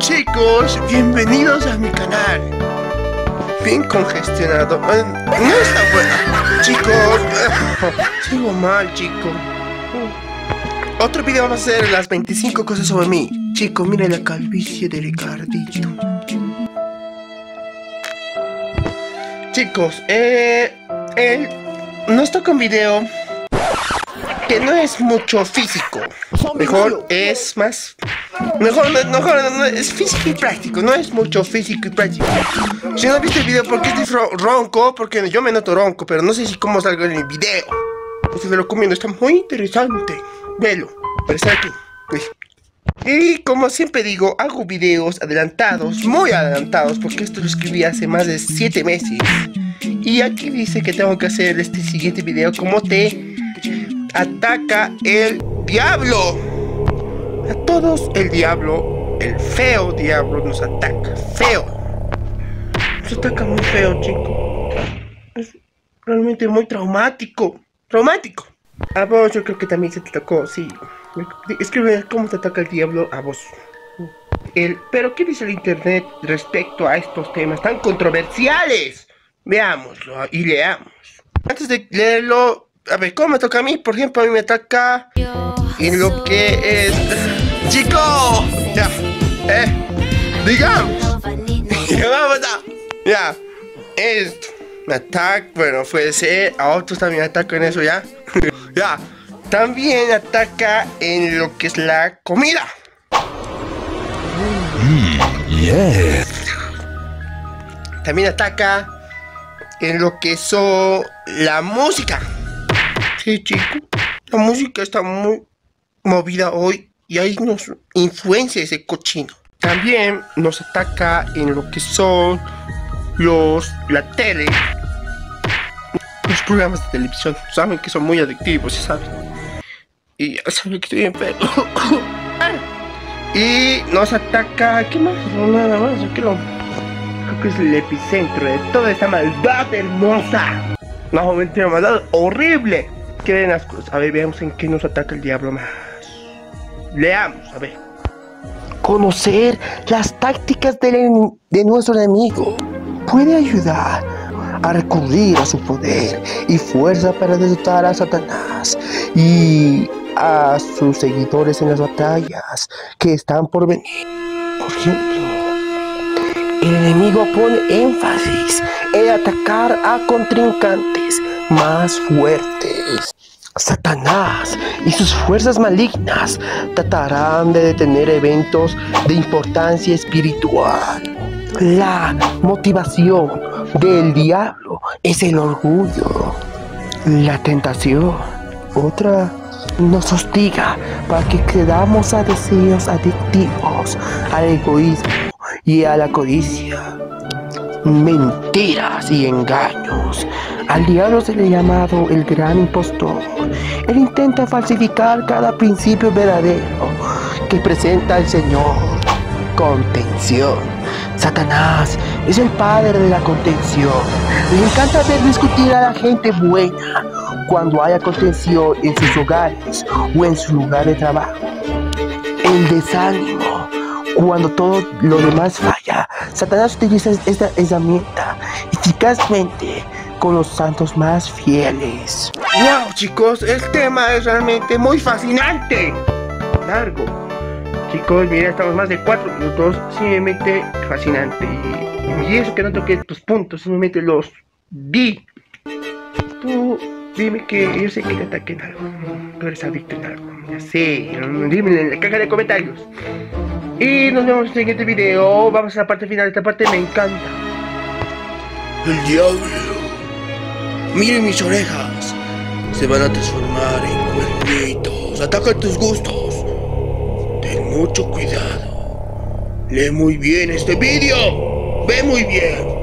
Chicos, bienvenidos a mi canal. Bien congestionado. No está bueno. Chicos, sigo mal, chico. Otro video va a ser las 25 cosas sobre mí. Chicos, miren la calvicie de Ricardito. Chicos, nos toca un video que no es mucho físico. Mejor es más... Mejor no, es físico y práctico. No es mucho físico y práctico. Si no viste el video, ¿por qué estoy ronco? Porque yo me noto ronco, pero no sé si cómo salgo en el video. Pues te lo recomiendo, está muy interesante. Velo, para estar aquí. Pues. Y como siempre digo, hago videos adelantados, muy adelantados, porque esto lo escribí hace más de 7 meses. Y aquí dice que tengo que hacer este siguiente video, como te ataca el diablo. A todos el diablo, el feo diablo nos ataca, feo. Nos ataca muy feo, chico. Es realmente muy traumático. Traumático. A vos yo creo que también se te tocó, sí. Escribe cómo te ataca el diablo a vos. Pero ¿qué dice el internet respecto a estos temas tan controversiales? Veámoslo y leamos. Antes de leerlo, a ver, ¿cómo me toca a mí? Por ejemplo, a mí me ataca en lo que es... ¡Chico! Ya, digamos. Vamos a... Ya, esto. Me ataca, bueno, puede ser. A otros también atacan eso, ya. Ya. También ataca en lo que es la comida. Yes. También ataca en lo que son la música. Sí, chico. La música está muy movida hoy y ahí nos influencia ese cochino. También nos ataca en lo que son la tele. Los programas de televisión. Saben que son muy adictivos, ¿saben? Y ya saben que estoy enfermo. Y nos ataca... ¿Qué más? No, nada más. Creo que es el epicentro de toda esta maldad hermosa. No, mentira, maldad horrible. ¿Qué ven las cosas? A ver, veamos en qué nos ataca el diablo más. Leamos, a ver. Conocer las tácticas de nuestro enemigo puede ayudar a recurrir a su poder y fuerza para derrotar a Satanás y a sus seguidores en las batallas que están por venir. Por ejemplo, el enemigo pone énfasis en atacar a contrincantes más fuertes. Satanás y sus fuerzas malignas tratarán de detener eventos de importancia espiritual. La motivación del diablo es el orgullo, la tentación. Otra nos hostiga para que cedamos a deseos adictivos, al egoísmo y a la codicia. Mentiras y engaños. Al diablo se le ha llamado el gran impostor. Él intenta falsificar cada principio verdadero que presenta el Señor. Contención. Satanás es el padre de la contención. Le encanta ver discutir a la gente buena cuando haya contención en sus hogares o en su lugar de trabajo. El desánimo. Cuando todo lo demás falla, Satanás utiliza esta herramienta eficazmente con los santos más fieles. ¡Wow, chicos! El tema es realmente muy fascinante. Largo. Chicos, mira, estamos más de 4 minutos. Simplemente fascinante. Y eso que no toqué tus puntos, simplemente los di. Tú dime que yo sé que te ataquen algo. Tú eres adicto en algo. Ya sé. Dime en la caja de comentarios. Y nos vemos en el siguiente video. Vamos a la parte final. Esta parte me encanta. El diablo. Miren mis orejas. Se van a transformar en cuernitos. Ataca tus gustos. Ten mucho cuidado. Lee muy bien este video. Ve muy bien.